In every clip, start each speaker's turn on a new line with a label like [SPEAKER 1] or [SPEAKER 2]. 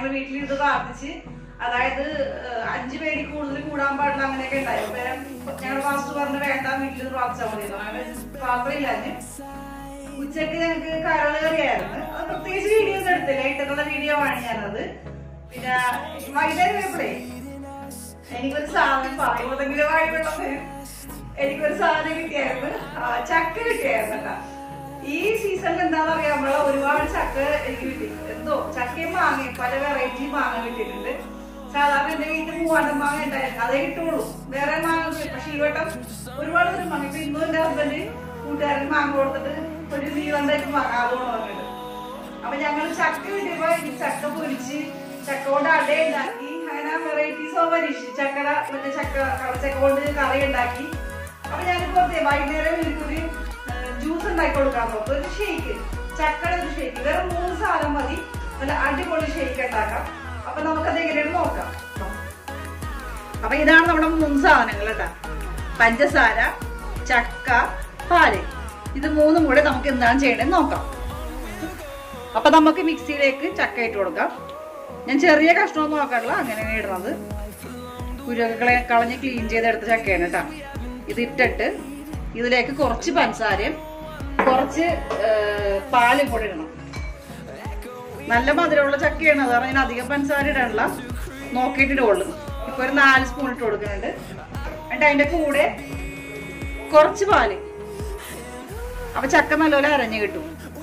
[SPEAKER 1] വീട്ടിലിരുന്ന് പ്രാർത്ഥിച്ച് അതായത് 5 പേരിൽ കൂടുതൽ കൂടാൻ പാടില്ല അങ്ങനെയൊക്കെ ഉണ്ടായി. ഞങ്ങളുടെ പാസ്റ്റർ പറഞ്ഞ് വേണ്ട വീട്ടിലിരുന്ന് പ്രാർത്ഥിച്ചാൽ മതി. അങ്ങനെ പ്രാർത്ഥനയില്ലാഞ്ഞ് ഉച്ചക്ക് ഞങ്ങൾക്ക് കരള് കറിയായിരുന്നു. അത് പ്രത്യേകിച്ച് വീഡിയോസ് എടുത്തില്ല, ഇട്ടുള്ള വീഡിയോ ആണ് ഞാനത്. പിന്നെ വൈകുന്നേരം പോയപ്പോഴേ എനിക്കൊരു സാധനം പറയുമ്പോഴെങ്കിലും വായിപ്പെട്ടത് എനിക്കൊരു സാധനം കിട്ടിയായിരുന്നു. ചക്ക കിട്ടിയായിരുന്നു കേട്ടാ. ഈ സീസണിൽ എന്താണെന്ന് അറിയാമോ ഒരുപാട് ചക്ക എനിക്ക് കിട്ടി. എന്തോ ചക്കയും മാങ്ങയും പല വെറൈറ്റി മാങ്ങ കിട്ടിയിട്ടുണ്ട്. സാധാരണ എന്റെ വീട്ടിൽ മൂവാണ്ടൻ മാങ്ങ ഉണ്ടായിരുന്നു, അതേ കിട്ടുള്ളൂ, വേറെ മാങ്ങ. പക്ഷെ ഈ വട്ടം ഒരുപാട് തരം മാങ്ങ. ഇപ്പൊ ഇന്നും എന്റെ ഹസ്ബൻഡ് കൂട്ടുകാരൻ മാങ്ങ കൊടുത്തിട്ട് ഒരു നീളണ്ടായിട്ട് മാങ്ങ അതുകൊണ്ട് വന്നിട്ടുണ്ട്. അപ്പൊ ഞങ്ങൾ ചക്ക കിട്ടിയപ്പോ എനിക്ക് ചക്ക പൊരിച്ച് ചക്ക കൊണ്ട് അട ഉണ്ടാക്കി, അങ്ങനെ വെറൈറ്റീസ് ഓഫ് പരീക്ഷിച്ചു. ചക്കട മറ്റേ ചക്ക കൊണ്ട് കറി ഉണ്ടാക്കി. അപ്പൊ ഞാനിപ്പോ വൈകുന്നേരം എനിക്കൊരു ജ്യൂസ് ഉണ്ടാക്കി കൊടുക്കാൻ നോക്കും. ഒരു ഷേക്ക്, ചക്കട ഒരു ഷേക്ക്, വേറെ 3 സാധനം മതി, നല്ല അടിപൊളി ഷേക്ക് ഉണ്ടാക്കാം. അപ്പൊ നമുക്കത് എങ്ങനെയാണ് നോക്കാം. അപ്പൊ ഇതാണ് നമ്മുടെ 3 സാധനങ്ങൾ കേട്ടാ. പഞ്ചസാര, ചക്ക, പാല്. ഇത് 3ഉം കൂടെ നമുക്ക് എന്താണ് ചെയ്യണമെന്ന് നോക്കാം. അപ്പൊ നമുക്ക് മിക്സിയിലേക്ക് ചക്ക ഇട്ട് കൊടുക്കാം. ഞാൻ ചെറിയ കഷ്ണമൊന്നും നോക്കാറില്ല, അങ്ങനെയാണ് ഇടുന്നത്. കുരുവൊക്കെ കളഞ്ഞ് ക്ലീൻ ചെയ്തെടുത്ത ചക്കയാണ് കേട്ടാ. ഇത് ഇട്ടിട്ട് ഇതിലേക്ക് കുറച്ച് പഞ്ചസാരയും കുറച്ച് പാലും കൂടെ ഇടണം. നല്ല മധുരമുള്ള ചക്കയാണ്, അത് കാരണം ഞാൻ അധികം പഞ്ചസാര ഇടാനുള്ള നോക്കിയിട്ട് ഇടുള്ളൂ. ഇപ്പൊ ഒരു 4 സ്പൂൺ ഇട്ട് കൊടുക്കുന്നുണ്ട്. എന്നിട്ട് അതിന്റെ കൂടെ കുറച്ച് പാല്. അപ്പൊ ചക്ക നല്ലപോലെ അരഞ്ഞു കിട്ടും.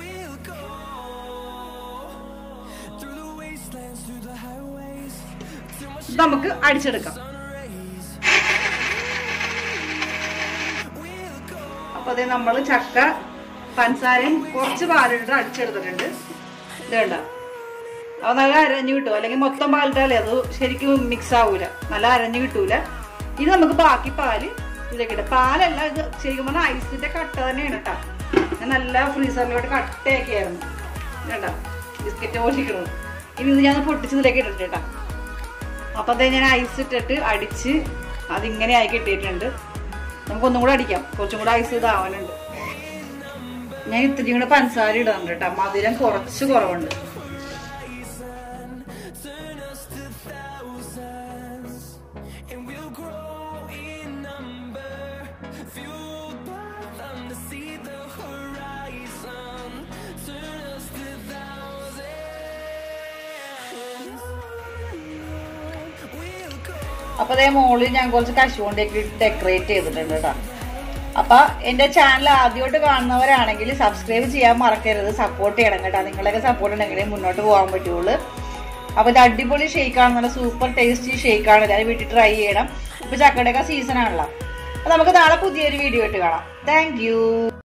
[SPEAKER 1] നമുക്ക് അടിച്ചെടുക്കാം. അപ്പൊ അതേ നമ്മള് ചക്ക പഞ്ചസാരയും കുറച്ച് പാലിട്ട് അടിച്ചെടുത്തിട്ടുണ്ട്. ഇത് കണ്ട, അപ്പൊ നല്ല അരഞ്ഞു കിട്ടും. അല്ലെങ്കിൽ മൊത്തം പാലിട്ടാലേ അത് ശരിക്കും മിക്സ് ആവൂല, നല്ല അരഞ്ഞു കിട്ടൂല. ഇത് നമുക്ക് ബാക്കി പാല് ഇതിലേക്ക് ഇടാം. പാലല്ല, ഇത് ശരിക്കും പറഞ്ഞാൽ ഐസിന്റെ കട്ട തന്നെയാണ് കേട്ടാ. ഞാൻ നല്ല ഫ്രീസറിലോട്ട് കട്ടയൊക്കെയായിരുന്നു കേട്ടാ, ബിസ്ക്കറ്റ് പോഷിക്കണത്. ഇനി ഇത് ഞാൻ പൊട്ടിച്ചതിലേക്ക് ഇട്ടിട്ട് കേട്ടാ. അപ്പൊ അതേ ഞാൻ ഐസ് ഇട്ടിട്ട് അടിച്ച് അതിങ്ങനെ ആയി കിട്ടിയിട്ടുണ്ട്. നമുക്കൊന്നും കൂടെ അടിക്കാം, കുറച്ചും കൂടെ ഐസ് ഇതാവാനുണ്ട്. ഞാൻ ഇത്തിരി കൂടെ പഞ്ചസാര ഇടുന്നുണ്ട് കേട്ടോ, മധുരം കുറച്ച് കുറവുണ്ട്. അപ്പൊ അതേ മോളിൽ ഞാൻ കുറച്ച് കശുവണ്ടിയൊക്കെ ഡെക്കറേറ്റ് ചെയ്തിട്ടുണ്ട് കേട്ടോ. അപ്പൊ എന്റെ ചാനൽ ആദ്യമായിട്ട് കാണുന്നവരാണെങ്കിൽ സബ്സ്ക്രൈബ് ചെയ്യാൻ മറക്കരുത്, സപ്പോർട്ട് ചെയ്യണം കേട്ടോ. നിങ്ങളൊക്കെ സപ്പോർട്ട് ഉണ്ടെങ്കിലേ മുന്നോട്ട് പോകാൻ പറ്റുള്ളൂ. അപ്പൊ ഇത് അടിപൊളി ഷേക്കാണ്, നല്ല സൂപ്പർ ടേസ്റ്റി ഷേക്കാണ്. എല്ലാവരും വീട്ടിൽ ട്രൈ ചെയ്യണം. ഇപ്പൊ ചക്കയുടെയൊക്കെ സീസൺ ആണല്ലോ. അപ്പൊ നമുക്ക് നാളെ പുതിയൊരു വീഡിയോ ആയിട്ട് കാണാം. Thank U.